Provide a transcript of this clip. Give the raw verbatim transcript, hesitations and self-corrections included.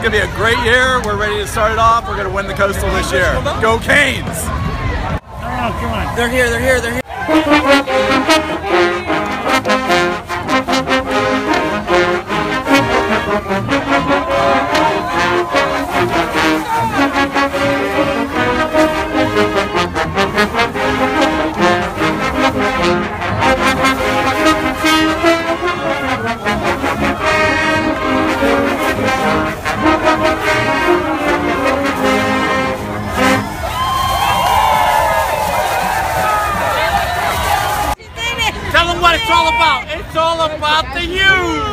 going to be a great year. We're ready to start it off. We're going to win the Coastal this year. Go Canes! Oh, come on. They're here, they're here, they're here. Tell them what it's all about. It's all about the youth.